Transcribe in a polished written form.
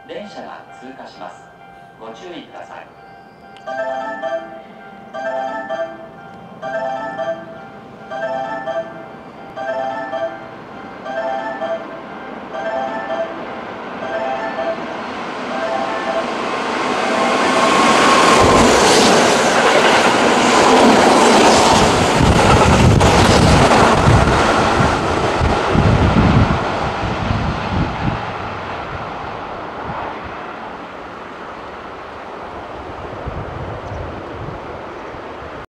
電車が通過します。ご注意ください。